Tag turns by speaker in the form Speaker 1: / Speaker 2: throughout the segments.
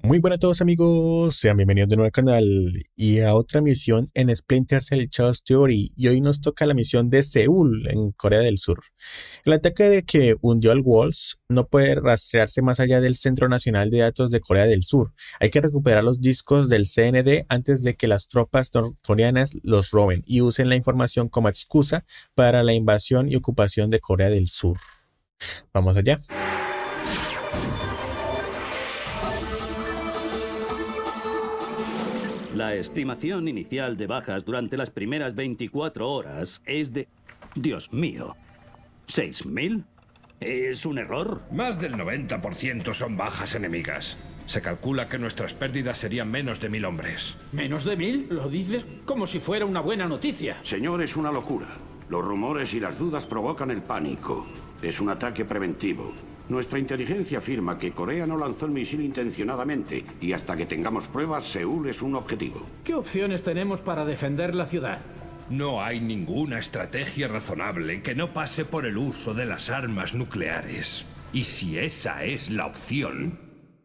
Speaker 1: Muy buenas a todos amigos, sean bienvenidos de nuevo al canal y a otra misión en Splinter Cell Chaos Theory, y hoy nos toca la misión de Seúl en Corea del Sur. El ataque de que hundió al Walls no puede rastrearse más allá del Centro Nacional de Datos de Corea del Sur. Hay que recuperar los discos del CND antes de que las tropas norcoreanas los roben y usen la información como excusa para la invasión y ocupación de Corea del Sur. Vamos allá.
Speaker 2: La estimación inicial de bajas durante las primeras 24 horas es de... Dios mío, ¿6.000? ¿Es un error?
Speaker 3: Más del 90% son bajas enemigas. Se calcula que nuestras pérdidas serían menos de 1.000 hombres.
Speaker 4: ¿Menos de 1.000? Lo dices como si fuera una buena noticia.
Speaker 5: Señor, es una locura. Los rumores y las dudas provocan el pánico. Es un ataque preventivo. Nuestra inteligencia afirma que Corea no lanzó el misil intencionadamente y hasta que tengamos pruebas, Seúl es un objetivo.
Speaker 4: ¿Qué opciones tenemos para defender la ciudad?
Speaker 3: No hay ninguna estrategia razonable que no pase por el uso de las armas nucleares. Y si esa es la opción...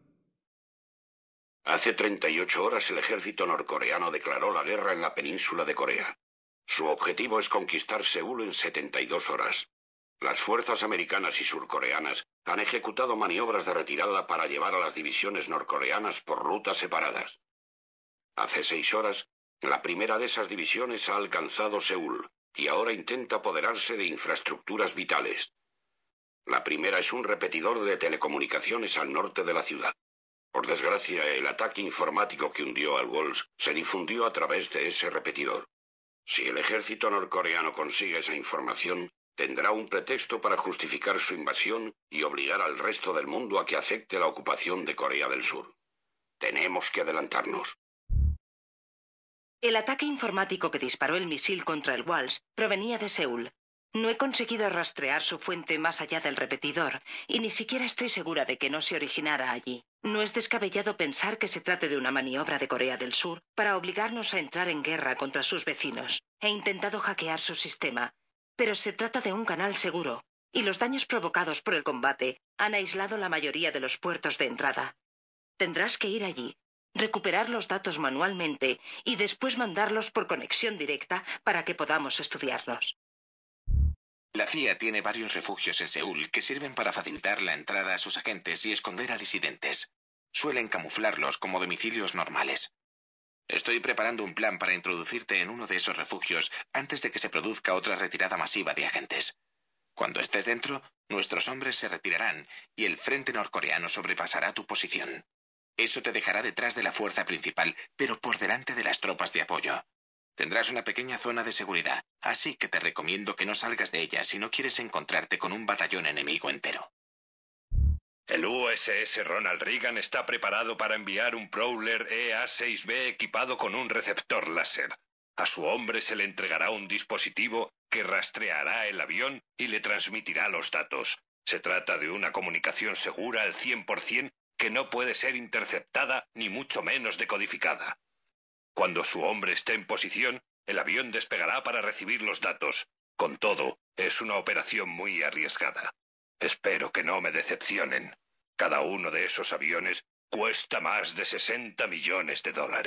Speaker 5: Hace 38 horas el ejército norcoreano declaró la guerra en la península de Corea. Su objetivo es conquistar Seúl en 72 horas. Las fuerzas americanas y surcoreanas han ejecutado maniobras de retirada para llevar a las divisiones norcoreanas por rutas separadas. Hace 6 horas, la primera de esas divisiones ha alcanzado Seúl y ahora intenta apoderarse de infraestructuras vitales. La primera es un repetidor de telecomunicaciones al norte de la ciudad. Por desgracia, el ataque informático que hundió al Walls se difundió a través de ese repetidor. Si el ejército norcoreano consigue esa información, tendrá un pretexto para justificar su invasión y obligar al resto del mundo a que acepte la ocupación de Corea del Sur. Tenemos que adelantarnos.
Speaker 6: El ataque informático que disparó el misil contra el Walls provenía de Seúl. No he conseguido rastrear su fuente más allá del repetidor, y ni siquiera estoy segura de que no se originara allí. No es descabellado pensar que se trate de una maniobra de Corea del Sur para obligarnos a entrar en guerra contra sus vecinos. He intentado hackear su sistema, pero se trata de un canal seguro, y los daños provocados por el combate han aislado la mayoría de los puertos de entrada. Tendrás que ir allí, recuperar los datos manualmente y después mandarlos por conexión directa para que podamos estudiarlos.
Speaker 7: La CIA tiene varios refugios en Seúl que sirven para facilitar la entrada a sus agentes y esconder a disidentes. Suelen camuflarlos como domicilios normales. Estoy preparando un plan para introducirte en uno de esos refugios antes de que se produzca otra retirada masiva de agentes. Cuando estés dentro, nuestros hombres se retirarán y el frente norcoreano sobrepasará tu posición. Eso te dejará detrás de la fuerza principal, pero por delante de las tropas de apoyo. Tendrás una pequeña zona de seguridad, así que te recomiendo que no salgas de ella si no quieres encontrarte con un batallón enemigo entero.
Speaker 3: El USS Ronald Reagan está preparado para enviar un Prowler EA-6B equipado con un receptor láser. A su hombre se le entregará un dispositivo que rastreará el avión y le transmitirá los datos. Se trata de una comunicación segura al 100% que no puede ser interceptada ni mucho menos decodificada. Cuando su hombre esté en posición, el avión despegará para recibir los datos. Con todo, es una operación muy arriesgada. Espero que no me decepcionen. Cada uno de esos aviones cuesta más de $60 millones.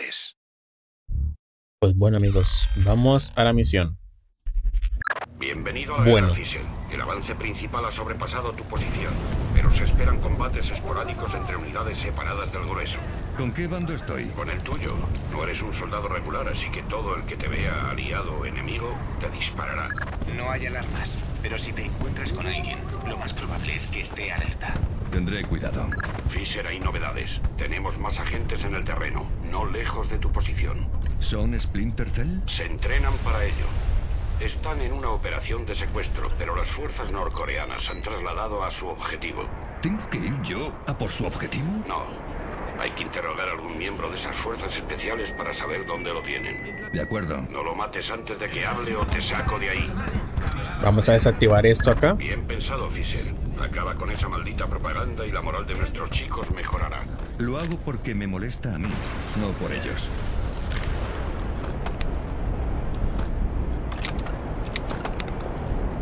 Speaker 1: Pues bueno amigos, vamos a la misión.
Speaker 5: Bienvenido a la guerra, Fisher. El avance principal ha sobrepasado tu posición, pero se esperan combates esporádicos entre unidades separadas del grueso.
Speaker 3: ¿Con qué bando estoy?
Speaker 5: Con el tuyo. No eres un soldado regular, así que todo el que te vea aliado o enemigo te disparará.
Speaker 7: No hay alarmas, pero si te encuentras con alguien, lo más probable es que esté alerta.
Speaker 3: Tendré cuidado.
Speaker 5: Fisher, hay novedades. Tenemos más agentes en el terreno, no lejos de tu posición.
Speaker 3: ¿Son Splinter Cell?
Speaker 5: Se entrenan para ello. Están en una operación de secuestro, pero las fuerzas norcoreanas han trasladado a su objetivo.
Speaker 3: ¿Tengo que ir yo a por su objetivo?
Speaker 5: No. Hay que interrogar a algún miembro de esas fuerzas especiales para saber dónde lo tienen.
Speaker 3: De acuerdo.
Speaker 5: No lo mates antes de que hable o te saco de ahí.
Speaker 1: Vamos a desactivar esto acá.
Speaker 5: Bien pensado, Fisher. Acaba con esa maldita propaganda y la moral de nuestros chicos mejorará.
Speaker 3: Lo hago porque me molesta a mí, no por ellos.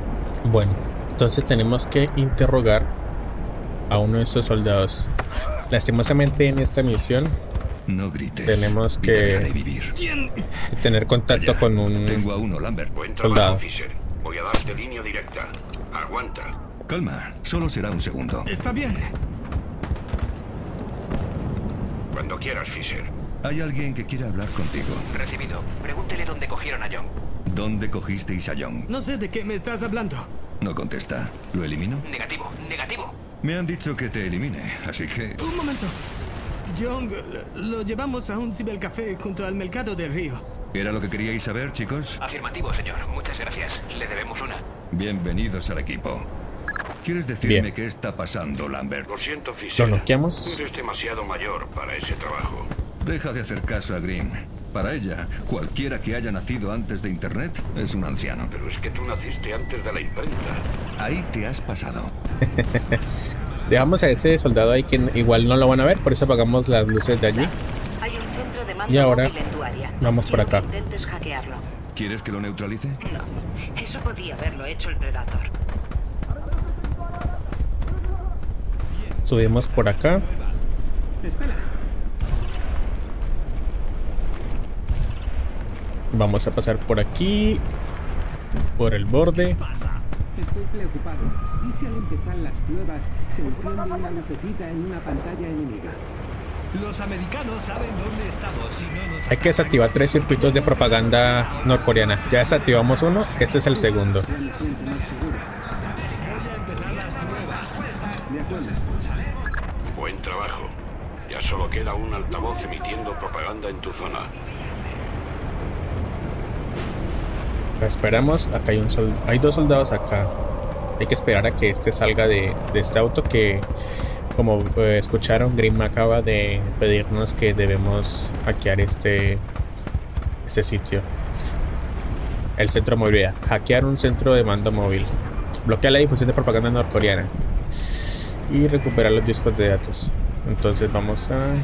Speaker 1: Bueno, entonces tenemos que interrogar a uno de estos soldados. Lastimosamente en esta misión
Speaker 8: no grites.
Speaker 1: tenemos que tener contacto con un
Speaker 8: Tengo a uno, Lambert.
Speaker 5: Buen trabajo,
Speaker 1: soldado.
Speaker 5: Fisher. Voy a darte línea directa. Aguanta.
Speaker 8: Calma, solo será un segundo.
Speaker 4: Está bien.
Speaker 5: Cuando quieras, Fisher.
Speaker 8: Hay alguien que quiera hablar contigo.
Speaker 7: Recibido. Pregúntele dónde cogieron a Young.
Speaker 8: ¿Dónde cogisteis a Young?
Speaker 4: No sé de qué me estás hablando.
Speaker 8: No contesta. ¿Lo elimino?
Speaker 7: Negativo, negativo.
Speaker 8: Me han dicho que te elimine, así que...
Speaker 4: Un momento. Young, lo llevamos a un cibercafé junto al mercado del río.
Speaker 8: ¿Era lo que queríais saber, chicos?
Speaker 7: Afirmativo, señor. Muchas gracias. Le debemos una.
Speaker 8: Bienvenidos al equipo. ¿Quieres decirme qué está pasando, Lambert?
Speaker 5: Lo siento, Fisher.
Speaker 1: Lo noqueamos.
Speaker 5: Eres demasiado mayor para ese trabajo.
Speaker 8: Deja de hacer caso a Green. Para ella, cualquiera que haya nacido antes de Internet es un anciano.
Speaker 5: Pero es que tú naciste antes de la imprenta.
Speaker 8: Ahí te has pasado.
Speaker 1: Dejamos a ese soldado ahí que igual no lo van a ver, por eso apagamos las luces de allí.
Speaker 6: Hay un centro de mando
Speaker 1: Y ahora
Speaker 6: móvil en tu área.
Speaker 1: vamos por acá.
Speaker 6: Quiero que intentes hackearlo.
Speaker 8: ¿Quieres que lo neutralice?
Speaker 6: No, eso podía haberlo hecho el Predator.
Speaker 1: Subimos por acá. Vamos a pasar por aquí, por el borde.
Speaker 9: Estoy preocupado. ¿Y si al empezar las pruebas se enciende una lucecita en una pantalla enemiga?
Speaker 4: Los americanos saben dónde estamos y no nos...
Speaker 1: Hay que desactivar 3 circuitos de propaganda norcoreana. Ya desactivamos uno, este es el segundo.
Speaker 5: Buen trabajo. Ya solo queda un altavoz emitiendo propaganda en tu zona.
Speaker 1: Esperamos, acá hay 2 soldados acá. Hay que esperar a que este salga de este auto que, como escucharon, Grimm acaba de pedirnos que debemos hackear este sitio. El centro de movilidad. Hackear un centro de mando móvil. Bloquear la difusión de propaganda norcoreana. Y recuperar los discos de datos. Entonces vamos a...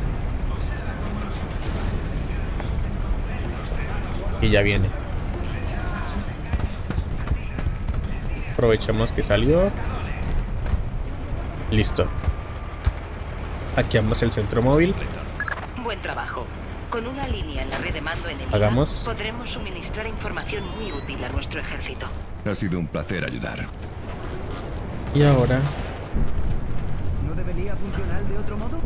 Speaker 1: Y ya viene. Aprovechamos que salió. Listo. Hackeamos el centro móvil.
Speaker 6: Buen trabajo. Con una línea en la red de mando enemiga,
Speaker 1: Hagamos.
Speaker 6: podremos suministrar información muy útil a nuestro ejército.
Speaker 8: Ha sido un placer ayudar.
Speaker 1: Y ahora
Speaker 9: ¿No debería funcionar de otro modo?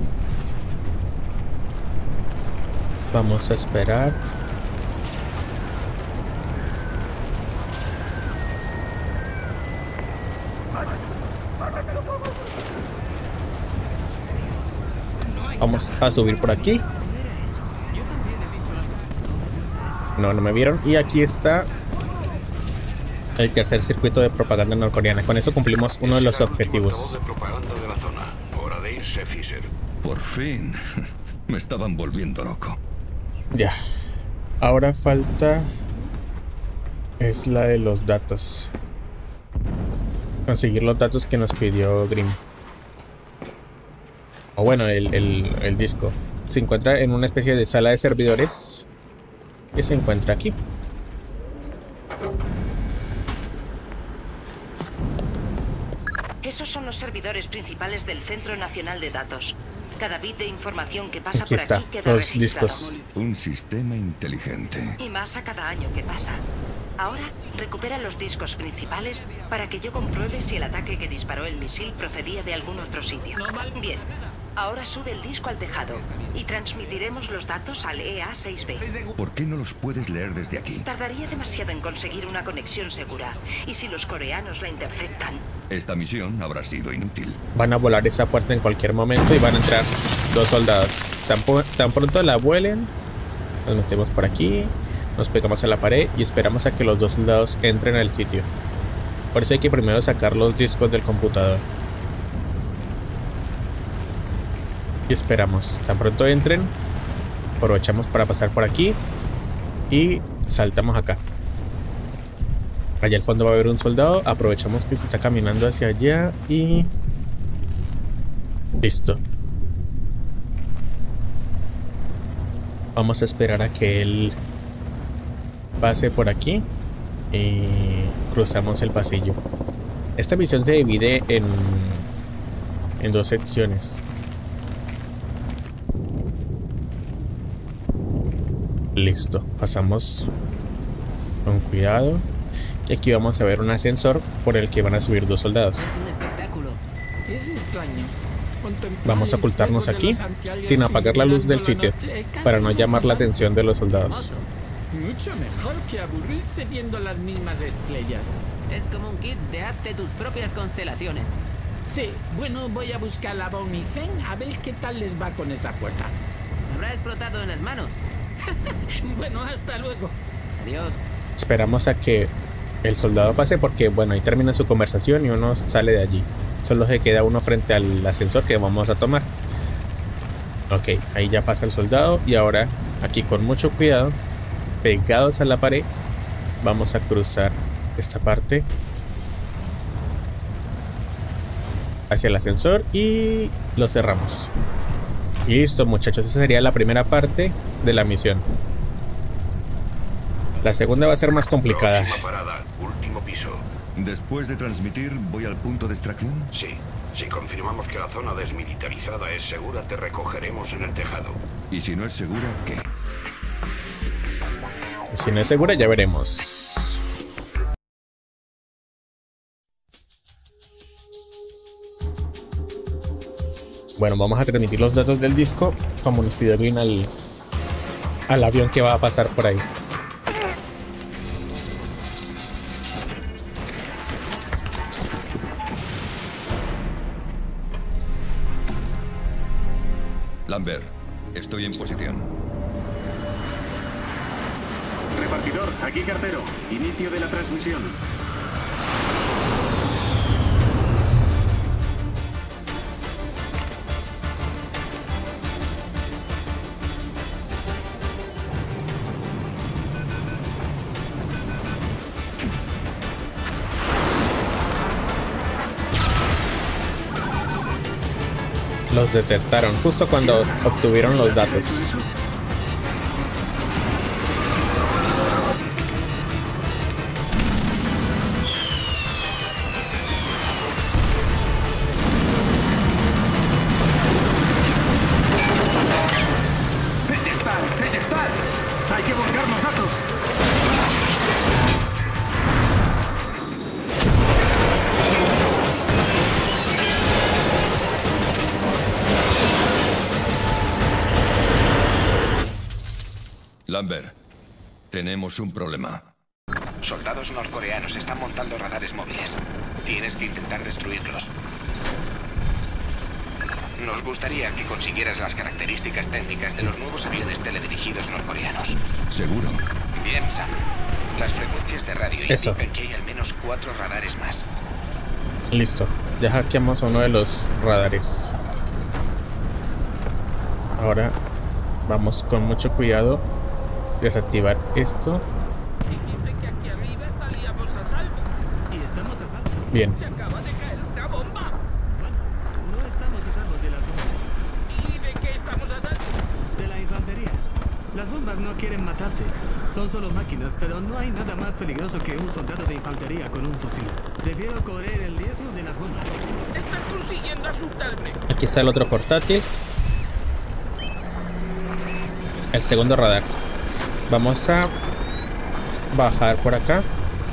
Speaker 1: vamos a esperar. Vamos a subir por aquí. No me vieron. Y aquí está el tercer circuito de propaganda norcoreana. Con eso cumplimos uno de los objetivos.
Speaker 5: De propaganda de la zona. Hora de irse, Fisher.
Speaker 8: Por fin. Me estaban volviendo loco.
Speaker 1: Ya. Ahora falta... es la de los datos. Conseguir los datos que nos pidió Grimm. O bueno, el disco. Se encuentra en una especie de sala de servidores que se encuentra aquí.
Speaker 6: Esos son los servidores principales del Centro Nacional de Datos. Cada bit de información que pasa
Speaker 1: Aquí
Speaker 6: por
Speaker 1: está,
Speaker 6: aquí queda
Speaker 1: los
Speaker 6: registrado.
Speaker 1: discos.
Speaker 8: Un sistema inteligente.
Speaker 6: Y más a cada año que pasa. Ahora, recupera los discos principales para que yo compruebe si el ataque que disparó el misil procedía de algún otro sitio. Bien, ahora sube el disco al tejado y transmitiremos los datos al EA-6B.
Speaker 8: ¿Por qué no los puedes leer desde aquí?
Speaker 6: Tardaría demasiado en conseguir una conexión segura. Y si los coreanos la interceptan...
Speaker 8: Esta misión habrá sido inútil.
Speaker 1: Van a volar esa puerta en cualquier momento y van a entrar 2 soldados. Tan pronto la vuelen, nos metemos por aquí, nos pegamos a la pared y esperamos a que los 2 soldados entren al sitio. Por eso hay que primero sacar los discos del computador. Y esperamos. Tan pronto entren, aprovechamos para pasar por aquí y saltamos acá. Allá al fondo va a haber un soldado. Aprovechamos que se está caminando hacia allá y... listo. Vamos a esperar a que él pase por aquí y cruzamos el pasillo. Esta misión se divide en 2 secciones. Listo, pasamos con cuidado. Y aquí vamos a ver un ascensor por el que van a subir 2 soldados.
Speaker 4: Es un espectáculo. Es extraño.
Speaker 1: Vamos a ocultarnos aquí sin apagar la luz del sitio para no llamar la atención de los soldados.
Speaker 9: Mucho mejor que aburrirse viendo las mismas estrellas.
Speaker 4: Es como un kit de hazte tus propias constelaciones.
Speaker 9: Sí, bueno, voy a buscar a Bon y Fen a ver qué tal les va con esa puerta.
Speaker 4: Se habrá explotado en las manos.
Speaker 9: Bueno, hasta luego.
Speaker 4: Adiós.
Speaker 1: Esperamos a que el soldado pase porque, bueno, ahí termina su conversación y uno sale de allí. Solo se queda uno frente al ascensor que vamos a tomar. Ok, ahí ya pasa el soldado y ahora aquí con mucho cuidado, pegados a la pared, vamos a cruzar esta parte hacia el ascensor y lo cerramos. Y listo, muchachos, esa sería la primera parte de la misión. La segunda va a ser más complicada.
Speaker 5: Próxima parada, último piso.
Speaker 8: Después de transmitir, ¿voy al punto de extracción?
Speaker 5: Sí. Si confirmamos que la zona desmilitarizada es segura, te recogeremos en el tejado.
Speaker 8: Y si no es segura, ¿qué?
Speaker 1: Si no es segura, ya veremos. Bueno, vamos a transmitir los datos del disco como nos pidió Edwin al avión que va a pasar por ahí.
Speaker 8: Lambert, estoy en posición.
Speaker 10: Repartidor, aquí cartero. Inicio de la transmisión.
Speaker 1: Los detectaron justo cuando obtuvieron los datos.
Speaker 10: ¡Eyectar! ¡Hay que volcar los datos!
Speaker 8: Lambert, tenemos un problema.
Speaker 7: Soldados norcoreanos están montando radares móviles. Tienes que intentar destruirlos. Nos gustaría que consiguieras las características técnicas de los nuevos aviones teledirigidos norcoreanos.
Speaker 8: ¿Seguro?
Speaker 7: Bien, Sam. Las frecuencias de radio indican que hay al menos 4 radares más.
Speaker 1: Listo. Ya hackeamos uno de los radares. Ahora vamos con mucho cuidado a desactivar esto.
Speaker 9: Dijiste que aquí arriba estaríamos a salvo.
Speaker 4: Y estamos a salvo.
Speaker 1: Bien.
Speaker 9: Se acaba de caer una bomba.
Speaker 4: Bueno, no estamos a salvo de las bombas.
Speaker 9: ¿Y de qué estamos a salvo?
Speaker 4: De la infantería. Las bombas no quieren matarte. Son solo máquinas, pero no hay nada más peligroso que un soldado de infantería con un fusil. Prefiero correr el riesgo de las bombas.
Speaker 9: Están consiguiendo asustarme.
Speaker 1: Aquí está el otro portátil. El segundo radar. Vamos a bajar por acá.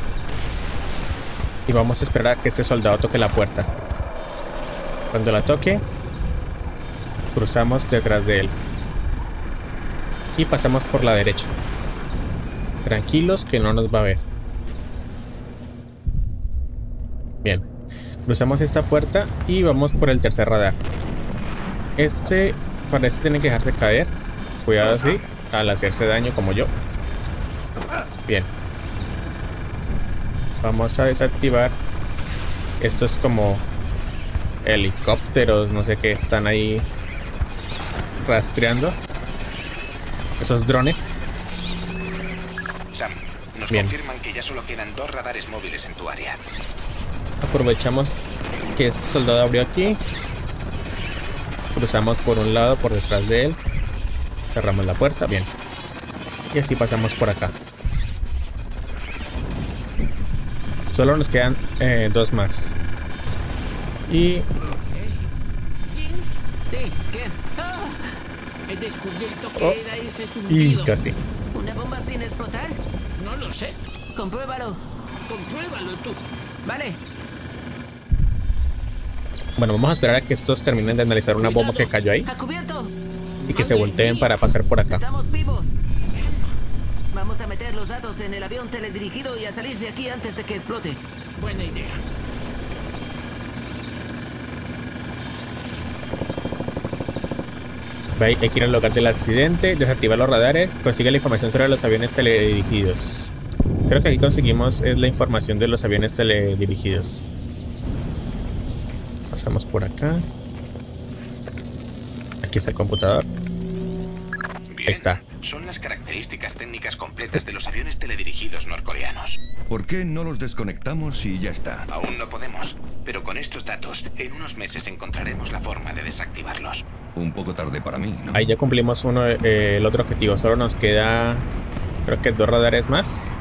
Speaker 1: Y vamos a esperar a que este soldado toque la puerta. Cuando la toque, cruzamos detrás de él. Y pasamos por la derecha. Tranquilos que no nos va a ver. Bien. Cruzamos esta puerta y vamos por el tercer radar. Este parece tener que dejarse caer. Cuidado así, al hacerse daño como yo. Bien. Vamos a desactivar. Estos como helicópteros, no sé qué, están ahí rastreando. Esos drones.
Speaker 7: Sam, nos
Speaker 1: Bien.
Speaker 7: confirman que ya solo quedan 2 radares móviles en tu área.
Speaker 1: Aprovechamos que este soldado abrió aquí. Cruzamos por un lado, por detrás de él. Cerramos la puerta, bien. Y así pasamos por acá. Solo nos quedan 2 más. Y
Speaker 4: Sí, ¿qué?
Speaker 11: descubierto
Speaker 1: Oh,
Speaker 11: que era ese
Speaker 1: y
Speaker 11: zumbido.
Speaker 1: casi.
Speaker 11: ¿Una bomba sin explotar? No lo sé. Compruébalo. Compruébalo tú. Vale.
Speaker 1: Bueno, vamos a esperar a que estos terminen de analizar una bomba que cayó ahí
Speaker 11: ¡A cubierto!
Speaker 1: y que se volteen para pasar por acá.
Speaker 11: Estamos vivos. Vamos a meter los datos en el avión teledirigido y a salir de aquí antes de que explote. Buena idea.
Speaker 1: Hay que ir al lugar del accidente, desactivar los radares, consigue la información sobre los aviones teledirigidos. Creo que aquí conseguimos la información de los aviones teledirigidos. Pasamos por acá. Aquí está el computador.
Speaker 7: Bien.
Speaker 1: Ahí está.
Speaker 7: Son las características técnicas completas de los aviones teledirigidos norcoreanos.
Speaker 8: ¿Por qué no los desconectamos y ya está?
Speaker 7: Aún no podemos, pero con estos datos, en unos meses encontraremos la forma de desactivarlos.
Speaker 8: Un poco tarde para mí, ¿no?
Speaker 1: Ahí ya cumplimos el otro objetivo. Solo nos queda, creo que 2 radares más.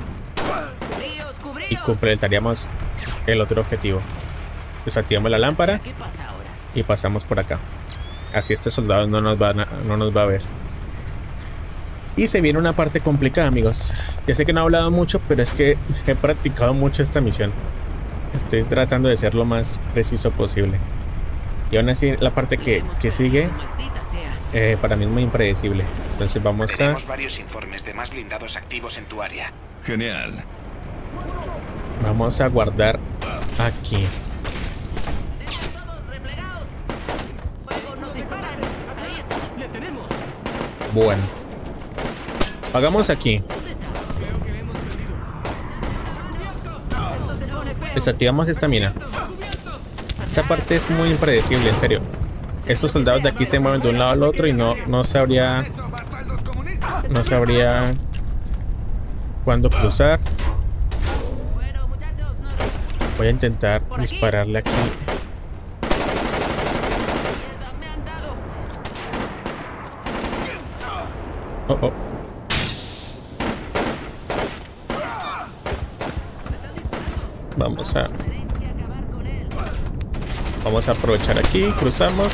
Speaker 1: Y completaríamos el otro objetivo. Desactivamos la lámpara y pasamos por acá. Así este soldado no nos va a ver. Y se viene una parte complicada, amigos. Ya sé que no he hablado mucho, pero es que he practicado mucho esta misión. Estoy tratando de ser lo más preciso posible. Y aún así la parte que sigue para mí es muy impredecible. Entonces vamos
Speaker 7: Tenemos varios informes de más blindados activos en tu área.
Speaker 8: Genial.
Speaker 1: Vamos a guardar aquí. Bueno, hagamos aquí. Desactivamos esta mina. Esa parte es muy impredecible, en serio. Estos soldados de aquí se mueven de un lado al otro y no sabría cuándo cruzar. Voy a intentar dispararle aquí. Oh, oh. Vamos a aprovechar aquí, cruzamos.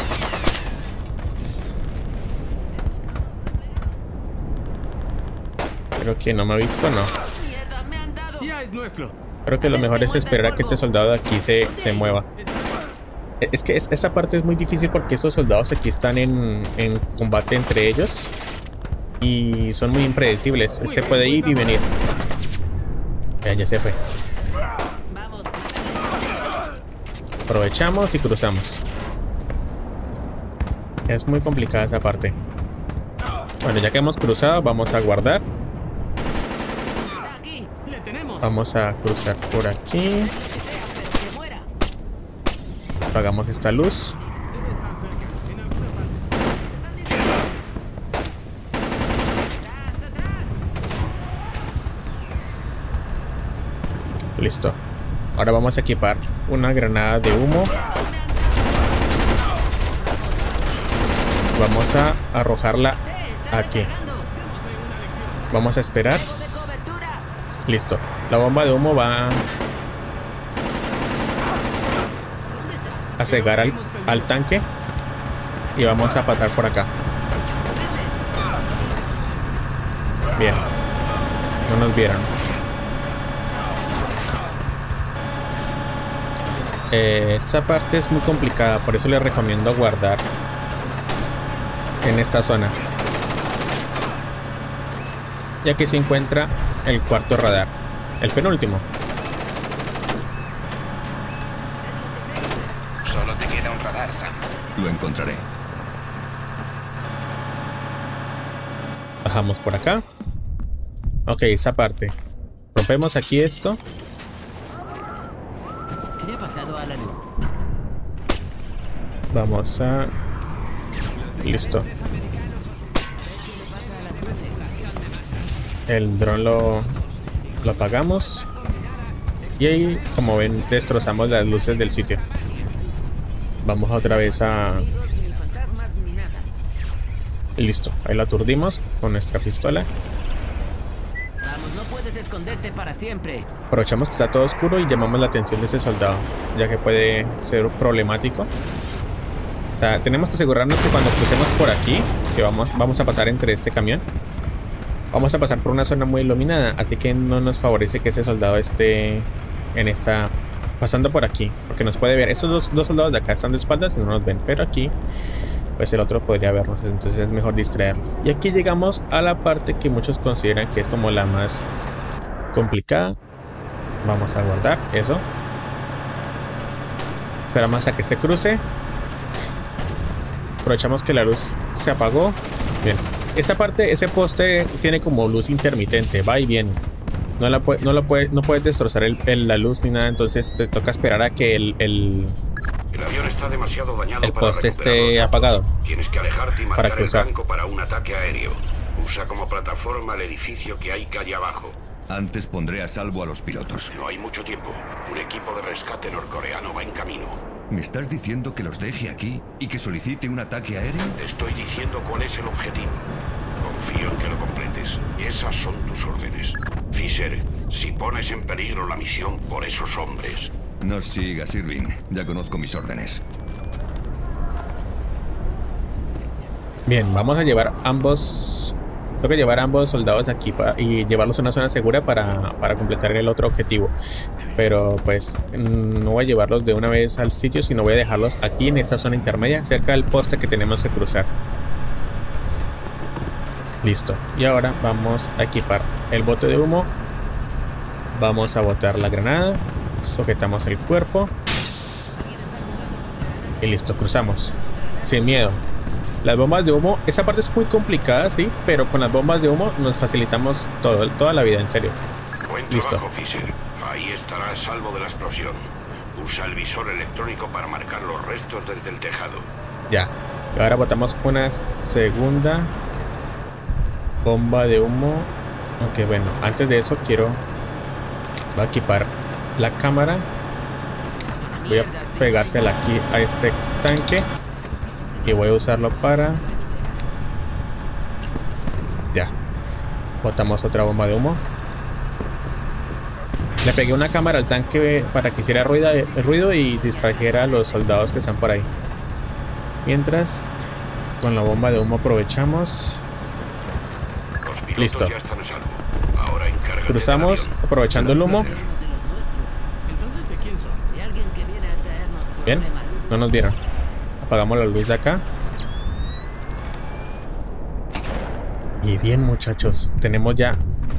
Speaker 1: Creo que no me ha visto, no.
Speaker 4: Ya es nuestro.
Speaker 1: Creo que lo mejor es esperar a que este soldado de aquí se mueva. Es que esta parte es muy difícil porque estos soldados aquí están en combate entre ellos. Y son muy impredecibles. Este puede ir y venir. Ya se fue. Aprovechamos y cruzamos. Es muy complicada esa parte. Bueno, ya que hemos cruzado, vamos a guardar. Vamos a cruzar por aquí. Apagamos esta luz. Listo. Ahora vamos a equipar una granada de humo. Vamos a arrojarla aquí. Vamos a esperar. Listo. La bomba de humo va a cegar al tanque. Y vamos a pasar por acá. Bien. No nos vieron. Esta parte es muy complicada, por eso les recomiendo guardar en esta zona, ya que se encuentra el cuarto radar, el penúltimo.
Speaker 7: Solo te queda un radar, Sam.
Speaker 8: Lo encontraré.
Speaker 1: Bajamos por acá. Ok, esa parte. Rompemos aquí esto.
Speaker 11: ¿Qué le ha pasado a la luz?
Speaker 1: Vamos a... Listo. El dron lo apagamos. Y ahí, como ven, destrozamos las luces del sitio. Vamos otra vez a... Listo, ahí lo aturdimos con nuestra pistola.
Speaker 11: Vamos, no puedes esconderte para siempre.
Speaker 1: Aprovechamos que está todo oscuro y llamamos la atención de ese soldado, ya que puede ser problemático. O sea, tenemos que asegurarnos que cuando crucemos por aquí porque vamos a pasar entre este camión. Vamos a pasar por una zona muy iluminada, así que no nos favorece que ese soldado esté pasando por aquí, porque nos puede ver. Estos dos soldados de acá están de espaldas y no nos ven, pero aquí pues el otro podría vernos, entonces es mejor distraerlo. Y aquí llegamos a la parte que muchos consideran que es como la más complicada. Vamos a guardar eso. Esperamos hasta que este cruce. Aprovechamos que la luz se apagó. Bien. Esa parte, ese poste tiene como luz intermitente, va y viene. No puedes destrozar la luz ni nada, entonces te toca esperar a que el
Speaker 5: avión está demasiado dañado
Speaker 1: el poste esté apagado.
Speaker 5: Tienes que alejarte y marcar
Speaker 1: para cruzar.
Speaker 5: El blanco para un ataque aéreo. Usa como plataforma el edificio que hay calle abajo.
Speaker 8: Antes pondré a salvo a los pilotos.
Speaker 5: No hay mucho tiempo. Un equipo de rescate norcoreano va en camino.
Speaker 8: ¿Me estás diciendo que los deje aquí y que solicite un ataque aéreo?
Speaker 5: Te estoy diciendo cuál es el objetivo. Confío en que lo completes. Esas son tus órdenes. Fisher, si pones en peligro la misión por esos hombres...
Speaker 8: No sigas, Irving. Ya conozco mis órdenes.
Speaker 1: Bien, vamos a llevar ambos... Tengo que llevar a ambos soldados aquí y llevarlos a una zona segura para completar el otro objetivo. Pero pues no voy a llevarlos de una vez al sitio, sino voy a dejarlos aquí en esta zona intermedia, cerca del poste que tenemos que cruzar. Listo. Y ahora vamos a equipar el bote de humo. Vamos a botar la granada. Sujetamos el cuerpo. Y listo, cruzamos. Sin miedo. Las bombas de humo, esa parte es muy complicada, sí, pero con las bombas de humo nos facilitamos toda la vida, en serio.
Speaker 5: Buen trabajo, Fisher. Ahí estará a salvo de la explosión. Usa el visor electrónico para marcar los restos desde el tejado.
Speaker 1: Ya. Y ahora botamos una segunda bomba de humo. Aunque bueno, antes de eso voy a equipar la cámara. Voy a pegársela aquí a este tanque. Y voy a usarlo para... Ya. Botamos otra bomba de humo. Le pegué una cámara al tanque para que hiciera ruido y distrajera a los soldados que están por ahí. Mientras, con la bomba de humo aprovechamos. Listo. Cruzamos aprovechando el humo. Bien, no nos vieron. Apagamos la luz de acá. Y bien, muchachos, tenemos ya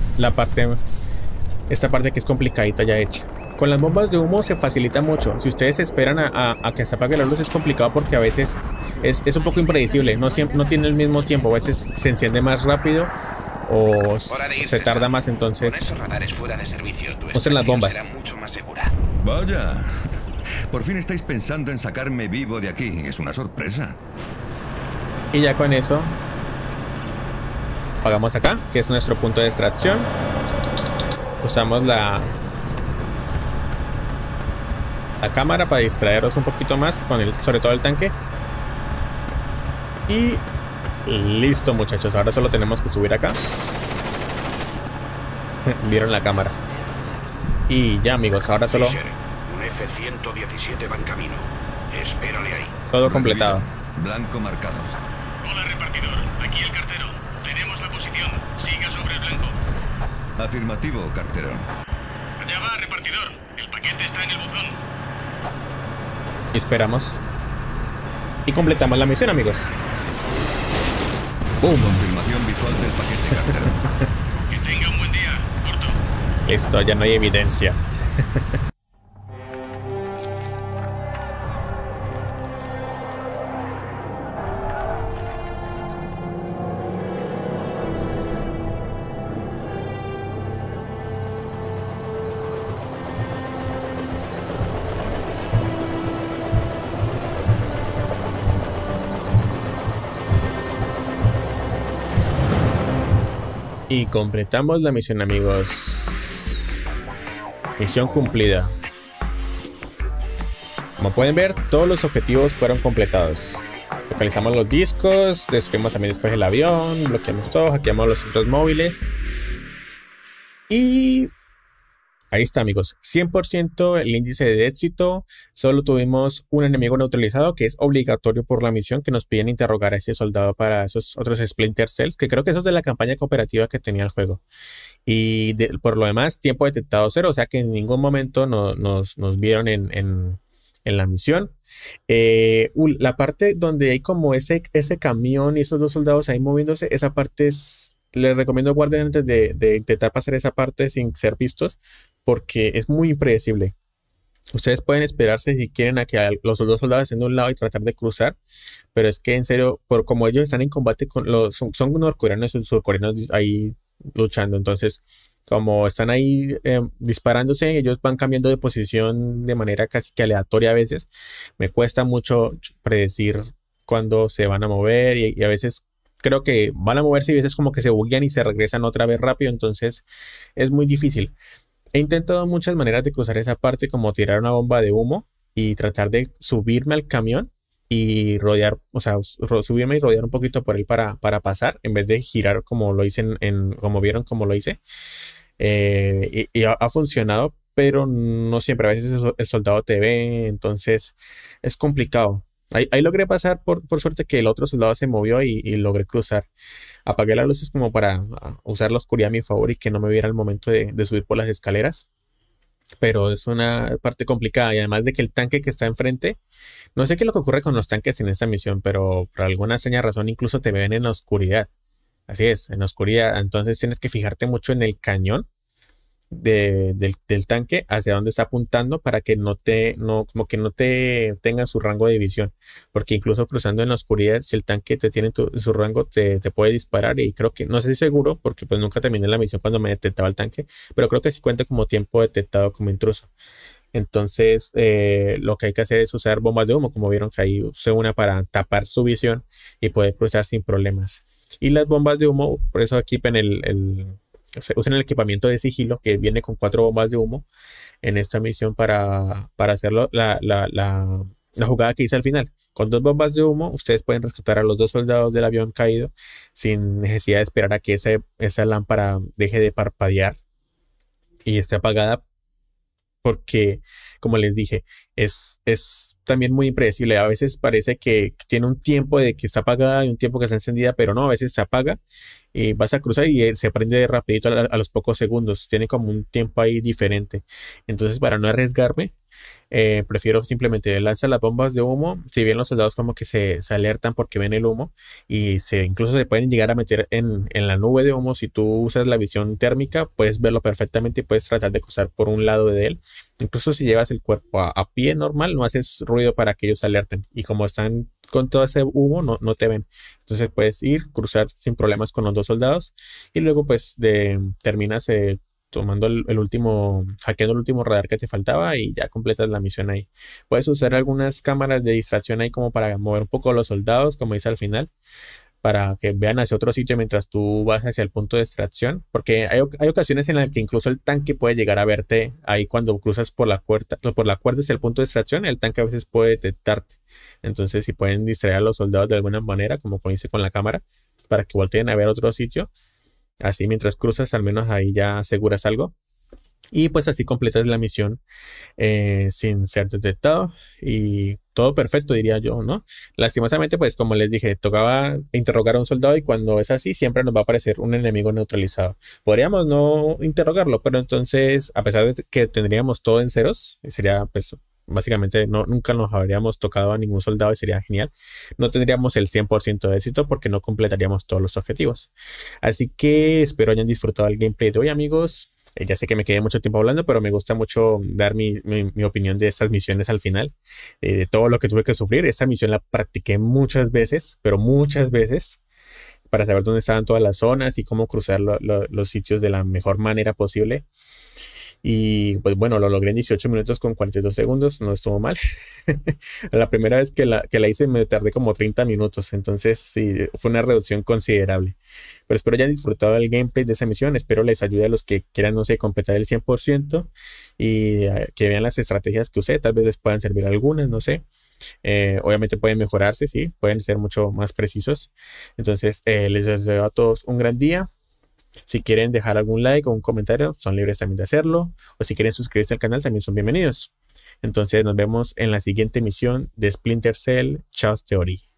Speaker 1: esta parte que es complicadita ya hecha. Con las bombas de humo se facilita mucho. Si ustedes esperan a que se apague la luz, es complicado porque a veces es un poco impredecible. No tiene el mismo tiempo. A veces se enciende más rápido o se tarda más. Entonces usen las bombas.
Speaker 8: Vaya, por fin estáis pensando en sacarme vivo de aquí. Es una sorpresa.
Speaker 1: Y ya con eso apagamos acá, que es nuestro punto de extracción. Usamos la cámara para distraernos un poquito más sobre todo el tanque. Y listo, muchachos. Ahora solo tenemos que subir acá. Vieron la cámara. Y ya, amigos, ahora solo...
Speaker 5: Un F-117 va en camino. Espérale ahí.
Speaker 1: Todo completado.
Speaker 8: Blanco marcado.
Speaker 10: Hola, repartidor. Aquí el cartero. Tenemos la posición. Siga sobre el blanco.
Speaker 8: Afirmativo, cartero.
Speaker 10: Allá va, repartidor. El paquete está en el buzón.
Speaker 1: Y esperamos. Y completamos la misión, amigos.
Speaker 8: Confirmación visual del paquete, cartero.
Speaker 10: Que tenga un buen día. Corto.
Speaker 1: Listo, ya no hay evidencia. Y completamos la misión, amigos. Misión cumplida. Como pueden ver, todos los objetivos fueron completados. Localizamos los discos, destruimos también después el avión, bloqueamos todo, hackeamos los centros móviles. Y Ahí está, amigos. 100% el índice de éxito. Solo tuvimos un enemigo neutralizado que es obligatorio por la misión, que nos piden interrogar a ese soldado para esos otros Splinter Cells, que creo que eso es de la campaña cooperativa que tenía el juego. Y por lo demás, tiempo detectado 0, o sea que en ningún momento nos vieron en la misión. La parte donde hay como ese camión y esos dos soldados ahí moviéndose, esa parte les recomiendo guarden antes de intentar pasar esa parte sin ser vistos, porque es muy impredecible. Ustedes pueden esperarse si quieren a que los dos soldados estén de un lado y tratar de cruzar, pero es que en serio, por como ellos están en combate con son norcoreanos y surcoreanos ahí luchando, entonces como están ahí disparándose, ellos van cambiando de posición de manera casi que aleatoria a veces. Me cuesta mucho predecir cuándo se van a mover y a veces creo que van a moverse y a veces como que se buguean y se regresan otra vez rápido, entonces es muy difícil. He intentado muchas maneras de cruzar esa parte, como tirar una bomba de humo y tratar de subirme al camión y rodear, o sea, subirme y rodear un poquito por él para pasar, en vez de girar como lo hice como vieron como lo hice. Y ha funcionado, pero no siempre. A veces el soldado te ve, entonces es complicado. Ahí logré pasar por suerte que el otro soldado se movió y logré cruzar. Apagué las luces como para usar la oscuridad a mi favor y que no me viera el momento de subir por las escaleras. Pero es una parte complicada y además de que el tanque que está enfrente, no sé qué es lo que ocurre con los tanques en esta misión, pero por alguna extraña razón incluso te ven en la oscuridad. Así es, en la oscuridad. Entonces tienes que fijarte mucho en el cañón del tanque hacia dónde está apuntando para que como que no te tenga su rango de visión, porque incluso cruzando en la oscuridad, si el tanque te tiene en su rango, te puede disparar. Y creo que, no sé si seguro, porque pues nunca terminé la misión cuando me detectaba el tanque, pero creo que sí cuenta como tiempo detectado como intruso. Entonces lo que hay que hacer es usar bombas de humo, como vieron que ahí usé una para tapar su visión y poder cruzar sin problemas. Y las bombas de humo, por eso equipen usen el equipamiento de sigilo que viene con 4 bombas de humo en esta misión para hacerlo la jugada que hice al final. Con 2 bombas de humo, ustedes pueden rescatar a los 2 soldados del avión caído sin necesidad de esperar a que esa lámpara deje de parpadear y esté apagada, porque, como les dije, es también muy impredecible. A veces parece que tiene un tiempo de que está apagada y un tiempo que está encendida, pero no, a veces se apaga y vas a cruzar y se prende rapidito a los pocos segundos. Tiene como un tiempo ahí diferente. Entonces, para no arriesgarme, prefiero simplemente lanzar las bombas de humo. Si bien los soldados como que se alertan porque ven el humo y incluso se pueden llegar a meter en la nube de humo. Si tú usas la visión térmica, puedes verlo perfectamente y puedes tratar de cruzar por un lado de él. Incluso si llevas el cuerpo a pie normal, no haces ruido para que ellos se alerten, y como están con todo ese humo, no te ven. Entonces puedes cruzar sin problemas con los 2 soldados y luego pues terminas tomando hackeando el último radar que te faltaba y ya completas la misión ahí. Puedes usar algunas cámaras de distracción ahí como para mover un poco a los soldados, como dice al final, para que vean hacia otro sitio mientras tú vas hacia el punto de extracción, porque hay ocasiones en las que incluso el tanque puede llegar a verte ahí cuando cruzas por la cuerda hacia el punto de extracción. El tanque a veces puede detectarte, entonces si pueden distraer a los soldados de alguna manera, como hice con la cámara, para que volteen a ver otro sitio, así mientras cruzas al menos ahí ya aseguras algo. Y pues así completas la misión sin ser detectado y todo perfecto, diría yo, ¿no? Lastimosamente, pues como les dije, tocaba interrogar a un soldado y cuando es así siempre nos va a aparecer un enemigo neutralizado. Podríamos no interrogarlo, pero entonces, a pesar de que tendríamos todo en ceros, sería pues básicamente nunca nos habríamos tocado a ningún soldado y sería genial. No tendríamos el 100% de éxito porque no completaríamos todos los objetivos. Así que espero hayan disfrutado el gameplay de hoy, amigos. Ya sé que me quedé mucho tiempo hablando, pero me gusta mucho dar mi opinión de estas misiones al final, de todo lo que tuve que sufrir. Esta misión la practiqué muchas veces, pero muchas veces, para saber dónde estaban todas las zonas y cómo cruzar los sitios de la mejor manera posible. Y pues bueno, lo logré en 18 minutos con 42 segundos, no estuvo mal. La primera vez que la hice me tardé como 30 minutos, entonces sí, fue una reducción considerable. Pero espero hayan disfrutado del gameplay de esa misión, espero les ayude a los que quieran, no sé, completar el 100% y que vean las estrategias que usé, tal vez les puedan servir algunas, no sé. Obviamente pueden mejorarse, sí, pueden ser mucho más precisos. Entonces les deseo a todos un gran día Si quieren dejar algún like o un comentario, son libres también de hacerlo. O si quieren suscribirse al canal, también son bienvenidos. Entonces nos vemos en la siguiente emisión de Splinter Cell Chaos Theory.